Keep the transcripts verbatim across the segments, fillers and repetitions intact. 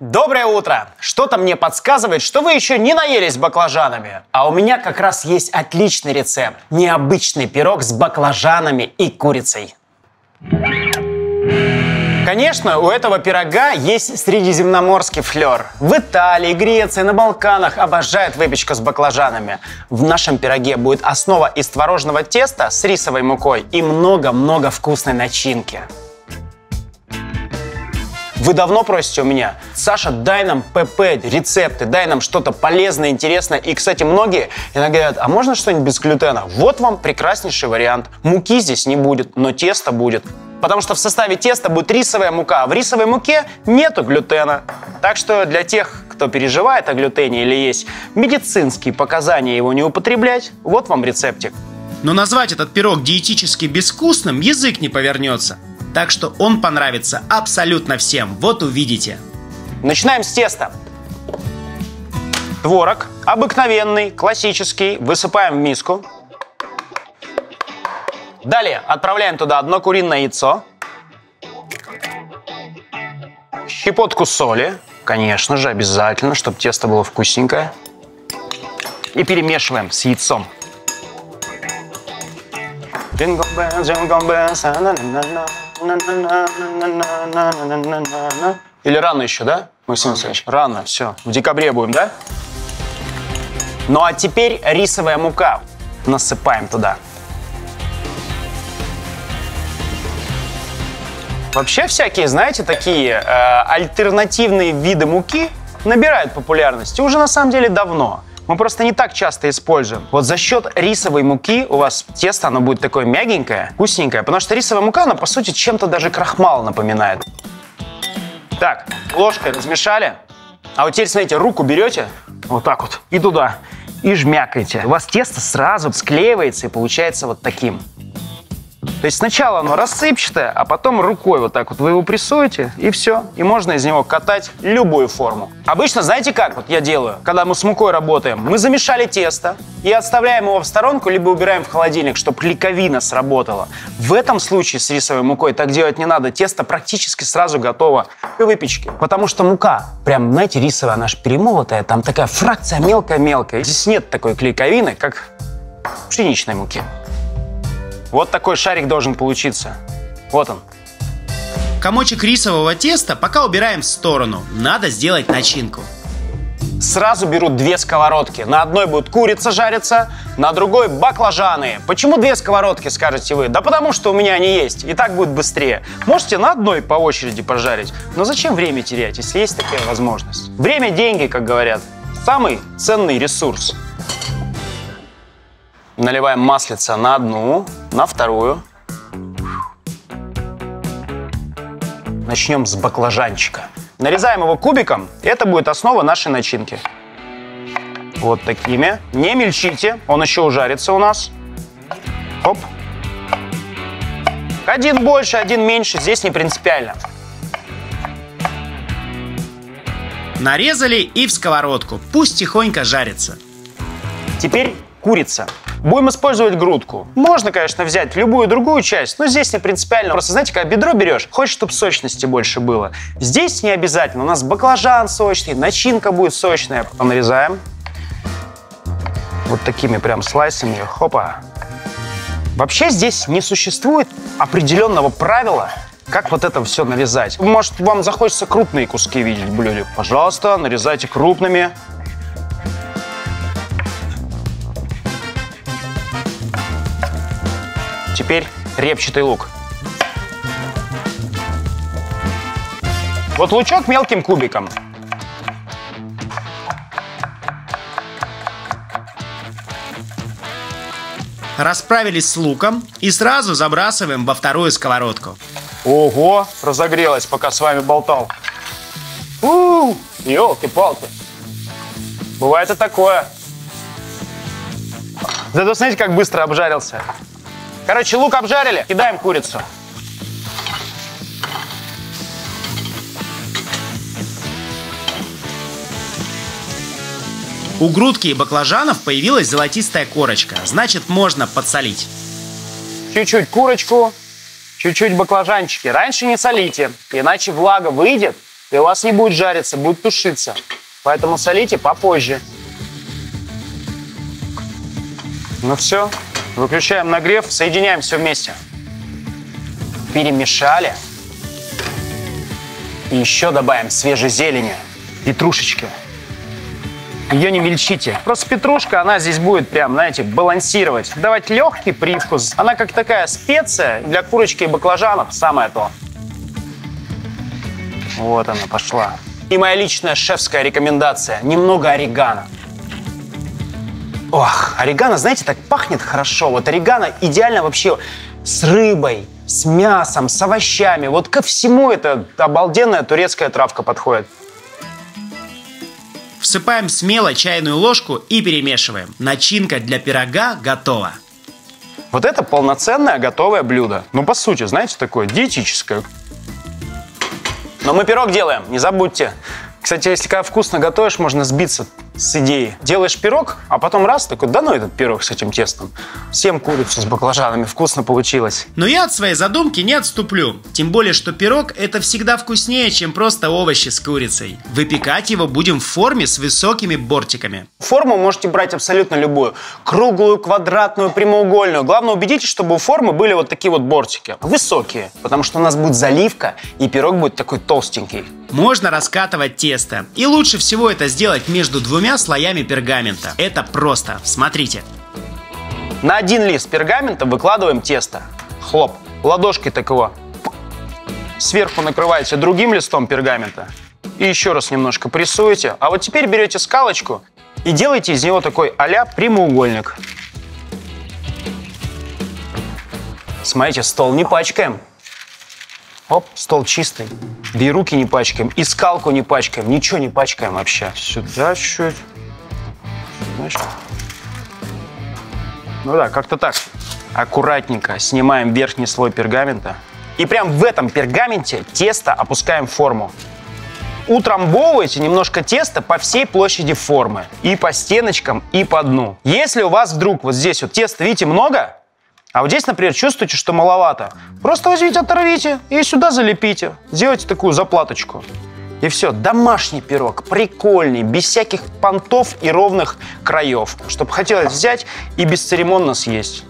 Доброе утро! Что-то мне подсказывает, что вы еще не наелись баклажанами. А у меня как раз есть отличный рецепт. Необычный пирог с баклажанами и курицей. Конечно, у этого пирога есть средиземноморский флер. В Италии, Греции, на Балканах обожают выпечку с баклажанами. В нашем пироге будет основа из творожного теста с рисовой мукой и много-много вкусной начинки. Вы давно просите у меня: Саша, дай нам ПП, рецепты, дай нам что-то полезное, интересное. И, кстати, многие иногда говорят: а можно что-нибудь без глютена? Вот вам прекраснейший вариант. Муки здесь не будет, но тесто будет. Потому что в составе теста будет рисовая мука, а в рисовой муке нету глютена. Так что для тех, кто переживает о глютене или есть медицинские показания его не употреблять, вот вам рецептик. Но назвать этот пирог диетически безвкусным язык не повернется. Так что он понравится абсолютно всем, вот увидите. Начинаем с теста. Творог обыкновенный, классический, высыпаем в миску. Далее отправляем туда одно куриное яйцо, щепотку соли, конечно же, обязательно, чтобы тесто было вкусненькое. И перемешиваем с яйцом. Или рано еще, да, Максим Алексеевич? Рано, все. В декабре будем, да? Ну а теперь рисовая мука. Насыпаем туда. Вообще всякие, знаете, такие э, альтернативные виды муки набирают популярность. И уже на самом деле давно. Мы просто не так часто используем. Вот за счет рисовой муки у вас тесто, оно будет такое мягенькое, вкусненькое. Потому что рисовая мука, она по сути чем-то даже крахмал напоминает. Так, ложкой размешали. А вот теперь, смотрите, руку берете, вот так вот, и туда, и жмякаете. У вас тесто сразу склеивается и получается вот таким. То есть сначала оно рассыпчатое, а потом рукой вот так вот вы его прессуете, и все. И можно из него катать любую форму. Обычно, знаете как вот я делаю, когда мы с мукой работаем? Мы замешали тесто и отставляем его в сторонку, либо убираем в холодильник, чтобы клейковина сработала. В этом случае с рисовой мукой так делать не надо. Тесто практически сразу готово к выпечке. Потому что мука, прям, знаете, рисовая, она же перемолотая, там такая фракция мелкая-мелкая. Здесь нет такой клейковины, как в пшеничной муке. Вот такой шарик должен получиться. Вот он. Комочек рисового теста пока убираем в сторону. Надо сделать начинку. Сразу беру две сковородки. На одной будет курица жариться, на другой баклажаны. Почему две сковородки, скажете вы? Да потому что у меня они есть, и так будет быстрее. Можете на одной по очереди пожарить, но зачем время терять, если есть такая возможность? Время – деньги, как говорят. Самый ценный ресурс. Наливаем маслица на одну, на вторую. Начнем с баклажанчика. Нарезаем его кубиком, и это будет основа нашей начинки. Вот такими. Не мельчите, он еще ужарится у нас. Оп. Один больше, один меньше, здесь не принципиально. Нарезали и в сковородку, пусть тихонько жарится. Теперь курица. Будем использовать грудку. Можно, конечно, взять любую другую часть, но здесь не принципиально. Просто, знаете, когда бедро берешь, хочешь, чтобы сочности больше было. Здесь не обязательно. У нас баклажан сочный, начинка будет сочная. Нарезаем. Вот такими прям слайсами. Хопа. Вообще здесь не существует определенного правила, как вот это все нарезать. Может, вам захочется крупные куски видеть в блюде? Пожалуйста, нарезайте крупными. Теперь репчатый лук. Вот лучок мелким кубиком. Расправились с луком и сразу забрасываем во вторую сковородку. Ого, разогрелась, пока с вами болтал. У-у-у, елки-палки. Бывает и такое. Зато смотрите, как быстро обжарился. Короче, лук обжарили, кидаем курицу. У грудки и баклажанов появилась золотистая корочка, значит, можно подсолить. Чуть-чуть курочку, чуть-чуть баклажанчики. Раньше не солите, иначе влага выйдет, и у вас не будет жариться, будет тушиться. Поэтому солите попозже. Ну все, выключаем нагрев, соединяем все вместе. Перемешали. И еще добавим свежей зелени, петрушечки. Ее не мельчите. Просто петрушка, она здесь будет прям, знаете, балансировать. Давать легкий привкус. Она как такая специя для курочки и баклажанов. Самое то. Вот она пошла. И моя личная шефская рекомендация. Немного орегано. Ох, орегано, знаете, так пахнет хорошо. Вот орегано идеально вообще с рыбой, с мясом, с овощами. Вот ко всему эта обалденная турецкая травка подходит. Всыпаем смело чайную ложку и перемешиваем. Начинка для пирога готова. Вот это полноценное готовое блюдо. Ну, по сути, знаете, такое диетическое. Но мы пирог делаем, не забудьте. Кстати, если когда вкусно готовишь, можно сбиться с идеи. Делаешь пирог, а потом раз, такой, да ну этот пирог с этим тестом. Съем курицу с баклажанами, вкусно получилось. Но я от своей задумки не отступлю. Тем более, что пирог это всегда вкуснее, чем просто овощи с курицей. Выпекать его будем в форме с высокими бортиками. Форму можете брать абсолютно любую. Круглую, квадратную, прямоугольную. Главное, убедитесь, чтобы у формы были вот такие вот бортики. Высокие, потому что у нас будет заливка, и пирог будет такой толстенький. Можно раскатывать тесто. И лучше всего это сделать между двумя слоями пергамента. Это просто. Смотрите. На один лист пергамента выкладываем тесто. Хлоп. Ладошкой такого. Сверху накрываете другим листом пергамента. И еще раз немножко прессуете. А вот теперь берете скалочку и делаете из него такой а-ля прямоугольник. Смотрите, стол не пачкаем. Оп, стол чистый. Да и руки не пачкаем, и скалку не пачкаем, ничего не пачкаем вообще. Сюда чуть-чуть. Ну да, как-то так. Аккуратненько снимаем верхний слой пергамента. И прям в этом пергаменте тесто опускаем в форму. Утрамбовывайте немножко теста по всей площади формы. И по стеночкам, и по дну. Если у вас вдруг вот здесь вот теста, видите, много, а вот здесь, например, чувствуете, что маловато, просто возьмите, оторвите и сюда залепите. Сделайте такую заплаточку. И все, домашний пирог, прикольный, без всяких понтов и ровных краев. Чтобы хотелось взять и бесцеремонно съесть.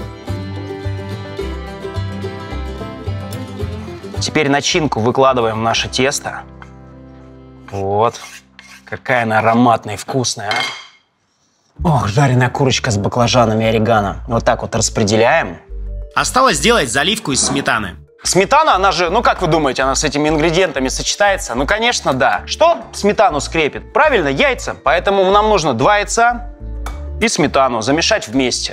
Теперь начинку выкладываем в наше тесто. Вот. Какая она ароматная и вкусная, а? Ох, жареная курочка с баклажанами и орегано. Вот так вот распределяем. Осталось сделать заливку из сметаны. Сметана, она же, ну как вы думаете, она с этими ингредиентами сочетается? Ну, конечно, да. Что сметану скрепит? Правильно, яйца. Поэтому нам нужно два яйца и сметану замешать вместе.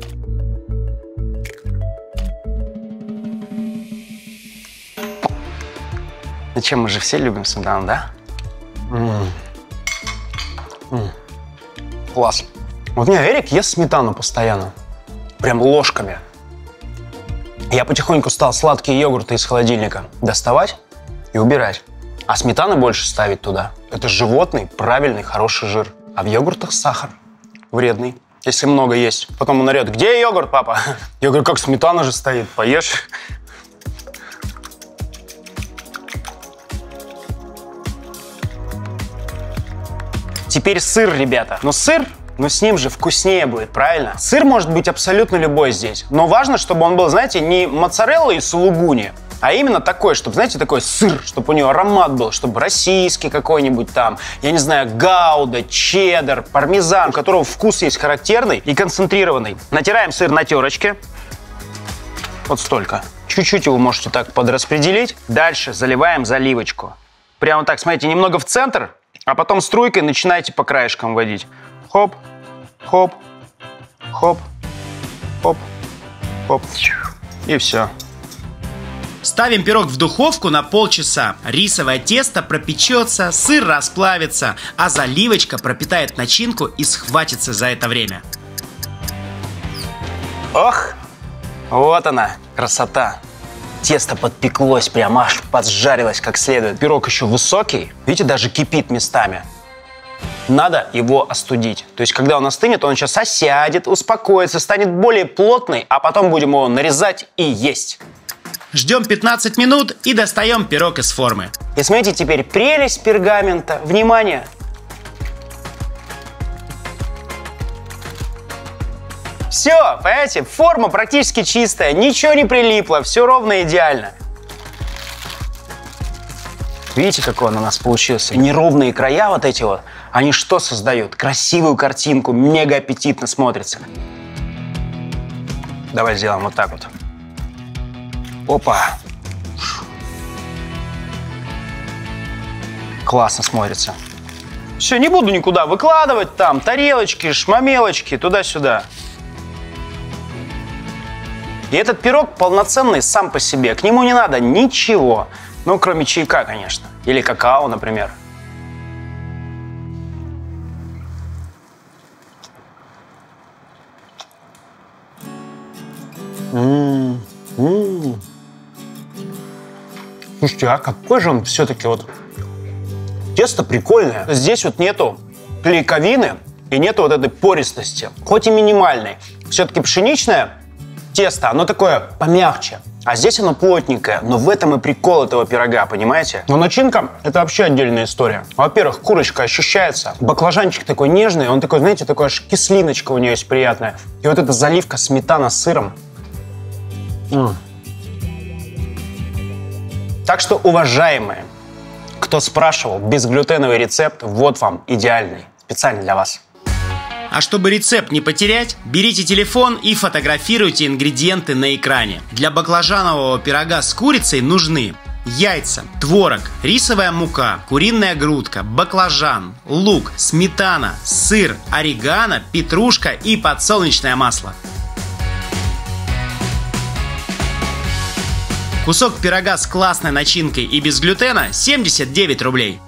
Зачем мы же все любим сметану, да? М-м. М-м. Класс. Вот у меня Эрик ест сметану постоянно. Прям ложками. Я потихоньку стал сладкие йогурты из холодильника доставать и убирать. А сметаны больше ставить туда. Это животный, правильный, хороший жир. А в йогуртах сахар вредный, если много есть. Потом он орет: где йогурт, папа? Я говорю: как, сметана же стоит, поешь. Теперь сыр, ребята. Но сыр, ну с ним же вкуснее будет, правильно? Сыр может быть абсолютно любой здесь. Но важно, чтобы он был, знаете, не моцарелла и сулугуни, а именно такой, чтобы, знаете, такой сыр, чтобы у него аромат был, чтобы российский какой-нибудь там, я не знаю, гауда, чеддер, пармезан, у которого вкус есть характерный и концентрированный. Натираем сыр на терочке. Вот столько. Чуть-чуть его можете так подраспределить. Дальше заливаем заливочку. Прямо так, смотрите, немного в центр, а потом струйкой начинаете по краешкам водить. Хоп, хоп, хоп, хоп, хоп. И все. Ставим пирог в духовку на полчаса. Рисовое тесто пропечется, сыр расплавится, а заливочка пропитает начинку и схватится за это время. Ох, вот она, красота. Тесто подпеклось, прям аж поджарилось как следует. Пирог еще высокий, видите, даже кипит местами. Надо его остудить. То есть, когда он остынет, он сейчас осядет, успокоится, станет более плотный, а потом будем его нарезать и есть. Ждем пятнадцать минут и достаем пирог из формы. И смотрите, теперь прелесть пергамента. Внимание! Все, понимаете, форма практически чистая, ничего не прилипло, все ровно идеально. Видите, какой он у нас получился? Неровные края вот эти вот, они что создают? Красивую картинку, мега аппетитно смотрится. Давай сделаем вот так вот. Опа! Классно смотрится. Все, не буду никуда выкладывать там тарелочки, шмамелочки, туда-сюда. И этот пирог полноценный сам по себе. К нему не надо ничего. Ну, кроме чайка, конечно. Или какао, например. М-м-м. Слушайте, а какой же он все-таки вот... Тесто прикольное. Здесь вот нету клейковины и нету вот этой пористости. Хоть и минимальной. Все-таки пшеничное тесто, оно такое помягче. А здесь оно плотненькое. Но в этом и прикол этого пирога, понимаете? Но начинка — это вообще отдельная история. Во-первых, курочка ощущается. Баклажанчик такой нежный. Он такой, знаете, такой аж кислиночка у нее есть приятная. И вот эта заливка сметана с сыром. М. Так что, уважаемые, кто спрашивал, безглютеновый рецепт, вот вам идеальный. Специально для вас. А чтобы рецепт не потерять, берите телефон и фотографируйте ингредиенты на экране. Для баклажанового пирога с курицей нужны яйца, творог, рисовая мука, куриная грудка, баклажан, лук, сметана, сыр, орегано, петрушка и подсолнечное масло. Кусок пирога с классной начинкой и без глютена семьдесят девять рублей.